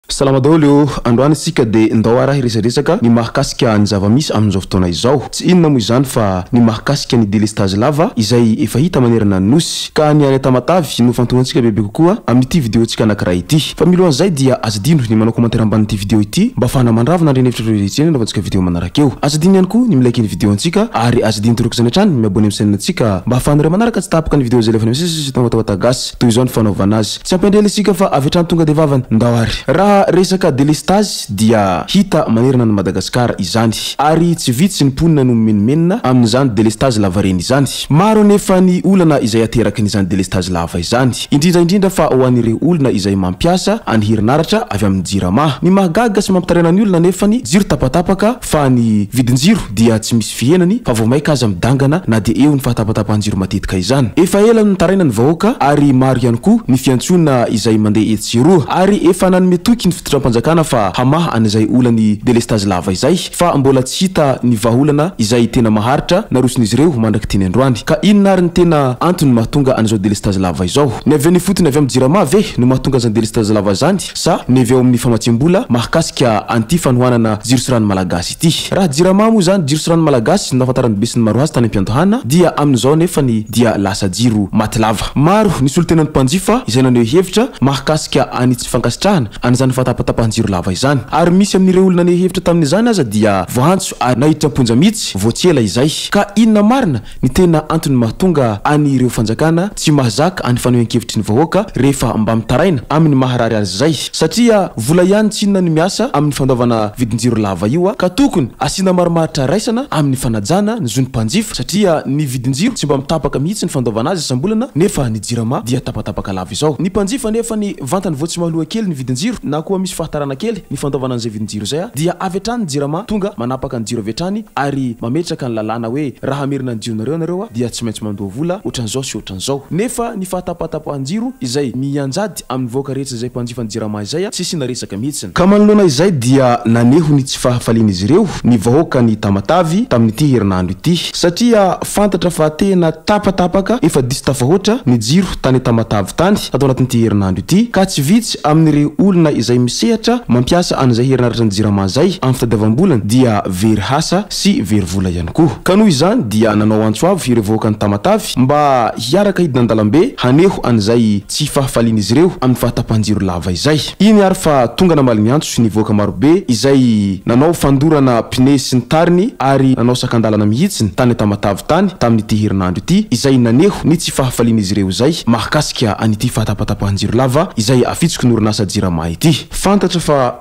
Salama daholo androany sika de ndao ara hiresaresaka ny mahakasika ny zava-misy amin'izao fotoana izao. Tsy inona moa izany fa ny mahakasika ny délestage lava izay efa hita manerana ny nosy ka ny Tamatave no fantohantsika bebe kokoa amin'ity vidéo tsika anankiray ity. Fa milohan'izay dia azadino ny manao commentaire ambanin'ity vidéo ity mba afahana mandravina andreny hevitra rehetrarehetra anaovantsika vidéo manaraka eo. Azadino ihany koa ny milike ny vidéo antsika ary azadino toroka zany hatrany ny abonneo amin'ny chaîne antsika mba afahanareo manaraka tsy tapaka ny vidéo zay lefa misy WATAWATA GASY toy izao ny fanaovana azy. Tsy ampendrely isika fa avy hatrany tonga de vavany ndao ary. Raha resaka délestage dia hita manerana ny Madagasikara izany ary tsy vitsy ny ponina no menmenina amin'izany délestage lava reny izany. Maro nefa ny olana izay ateraky n'izany délestage lava izany, indrindra fa ho an'ireo olona izay mampiasa any herinaratra avy amin'ny Jirama. Ny mahagaga sy mampitarena ny olona nefa ny jiro tapatapaka fa ny vidin-jiro dia tsy misy fihenany fa vao maika aza midangana na de eo ny fahatapatapahan-jiro matetika izany. Efa ela ny taraina ny vahoaka ary maro ihany koa ny fiantsona izay mandeha etsiro ary efa nanome toky ny fitondram-panjakana fa hamaha an'izay olany délestage lava izay fa mbola tsy hita ny vahaolana izay tena maharitra narosin'izy ireo mandraky teny androany. Ka inona ary ny tena antony mahatonga an'izao délestage lava izao? Ny avy any fotony avy amin'ny Jirama ve no mahatonga an'izany délestage lava zany sa ny avy ao amin'ny famatsiam-bola mahakasika an'ity fanohanana jiro sy rano malagasy ity? Raha Jirama moa zany jiro sy rano malagasy no nahafantarany be sy ny maro azy tany am-piantohana dia amin'izao nefany dia lasa jiro maty lava. Maro ny solotenan'ny mpanjifa izay naneho hevitra mahakasika any tsy fankasitrahana an'izany fahatapatapahan-jiro lava izany ary misy amin'ireo olona naneho hevitra tamin'izany aza dia voantso ary nahiditra amponja mihitsy voatsela izay. Ka inona marina ny tena antony mahatonga any ireo fanjakana tsy mahazaka any fanehoan-kevitry ny vahoaka rehefa mba mitaraina amin'ny maharary azy zay? Satria vola ihany tsy inona ny miasa amin'ny fandaovana vidin-jiro lava io ka tokony asiana maromaritra raisana amin'ny fanajana ny zon'ny mpanjifa satria ny vidin-jiro tsy mba mitapaka mihitsy ny fandaovana azy sambolana nefa ny Jirama dia tapatapaka lava izao. Ny mpanjifa nefa ny vantany voa tsy mahaloa kely ny vidin-jiro na koa misy fahatarana kely ny fandaovana an'izay vidin-jiro zay dia avy hatrany Jirama tonga manapaka ny jiro avy hatrany ary mametraka ny lalàna hoe raha amerina ny jironareo nareo dia tsy maintsy mandoa vola ohatran'izao sy ohatran'izao. Nefa ny fahatapatapahan-jiro izay mianjady amin'ny vahoaka rehetra izay mpanjifa ny Jirama izay tsy sina resaka mihitsy. Ka manoloana izay dia naneho ny tsy fahafalian'izy ireo ny vahoaka ny Tamatave tamin'ity herinandro ity satria fantatra fa tena tapatapaka efa diso tafahoatra ny jiro tany Tamatave tany atao anatin'ity herinandro ity ka tsy vitsy amin'ireo olona izay misehatra mampiasa an'izay herinaratra ny Jirama zay amin'ny fitadiavam-bolana dia very hasa sy very vola ihany koa. Ka noho izany dia nanao antso avy ireo vahoaka ny Tamatave mba hiaraka hidina an-dalambe haneho an'izay tsy fahafalian'izy ireo amin'ny fahatapahan-jiro lava izay. Iny ary fa tonga namaly ny antso ny vahoaka marobe izay nanao fandorana pneu sy ny tariny ary nanao sakandalana mihitsy tany Tamatave tany tamin'ity herinandro ity izay naneho ny tsy fahafalian'izy ireo zay mahakasika an'ity fahatapatapahan-jiro lava izay afitsoko ny orinasa Jirama ity. Fantatra fa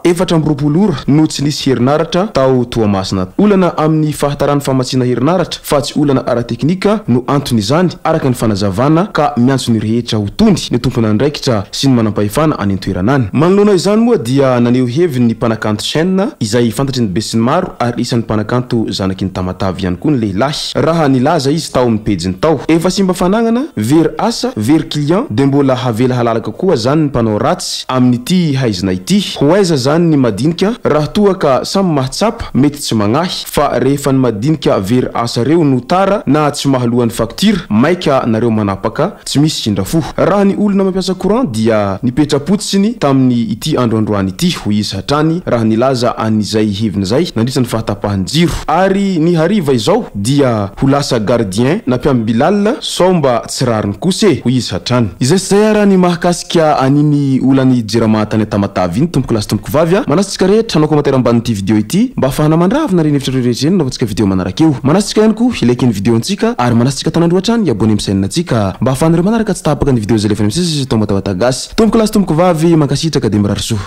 4 ora no tsy nisy herinaratra tao Toamasina. Olana amin'ny fahatarany famatsina herinaratra fa tsy olana ara-teknika no antony izany araka ny fanazavana ka miantso ny rehetra ho tony ny tompona ny Raikitra sy ny manam-pahefana any an-toerana any. Manoloana izany moa dia naneho heviny ny mpanakanto Chaine izay fantatry ny be sy ny maro ary isan'ny mpanakanto zanaky ny Tamatave ihany koa ny lehilahy. Raha nilaza izy tao amin'ny pejiny tao efa simba fanagnana very asa very client de mbola havela halalaka koa zany ny mpanao ratsy amin'ity haizina ity. Ho aiza zany ny madinika raha toa ka samy mahatsapa mety tsy magnahy fa rehefa ny madinika very asa reo no tara na tsy mahalohan'ny facture maika nareo manapaka tsy misy sindrafo. Raha ny olona mampiasa courant dia nipetrapotsiny tamin'ny ity androandroany ity ho izy hatrany raha nilaza an'izay heviny zay nandritra ny fahatapahan-jiro ary ny hariva izao dia ho lasa gardien na mpiambilal sao mba tsy rariny kose ho izy hatrany. Izay sy zay ara ny mahakasika aniny olany Jirama tany Tamatave iny tompoko lasy tompoko vavy manasitsika rehetra hanao commentaire ambanin'ity vidéo ity mba afahana mandravina reny hevitra rehetra eny naovantsika vidéo manaraka eo. Manasitsika ihany koa ilaiky ny vidéo antsika ary manasitsika tanandro hatrany abonneo amin'ny chaîne antsika mba afahanareo manaraka tsy tapaka ny vidéo zay lefa misy WATAWATA GASY. Tompoko lasy tompoko vavy mankasitraka de mirary soa.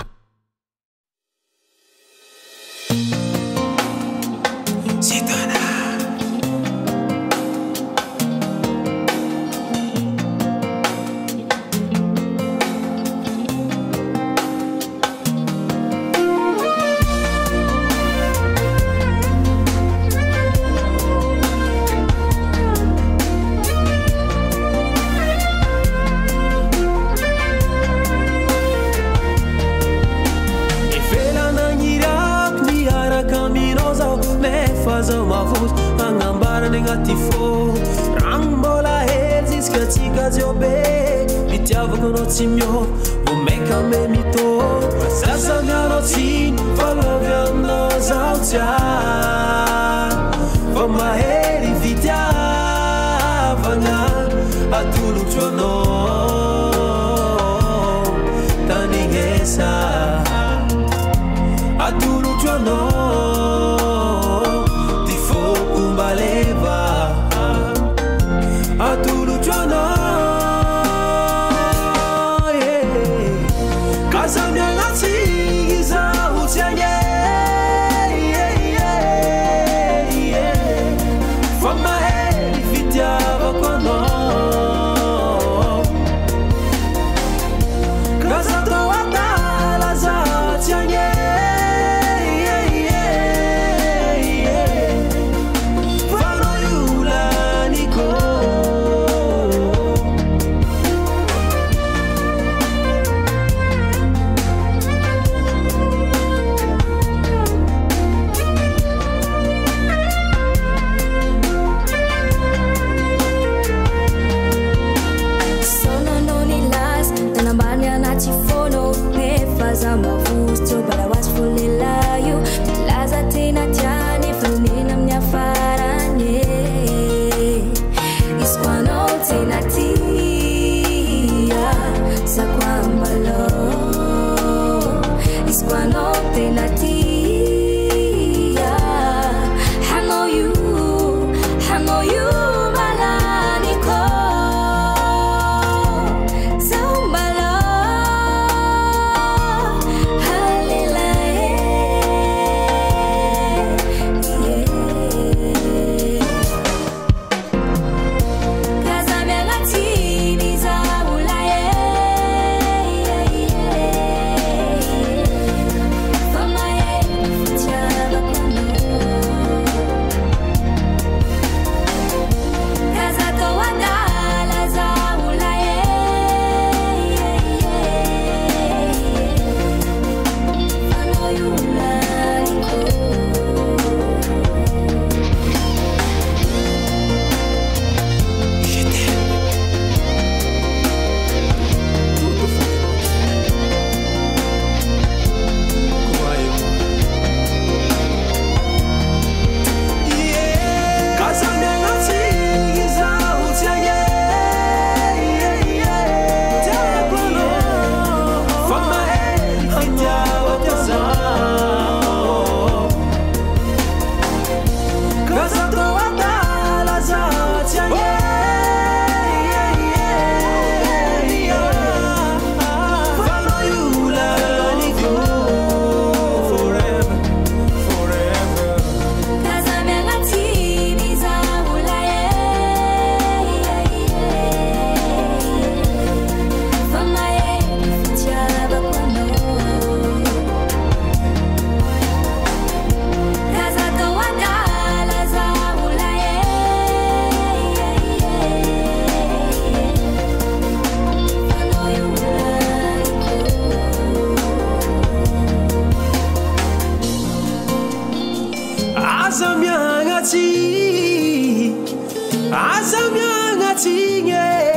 Angambarany agnaty fô ragno mbola hely ziska tsika zio be fitiavako anao tsy miôva vo maika me mitô sasamianao tsiny falovy aminao zao tsiary fa mahery fitiavagna atolotro anao tanighesa atolotro anao ty foko mbaleva atolotro anao Aza miagnatsy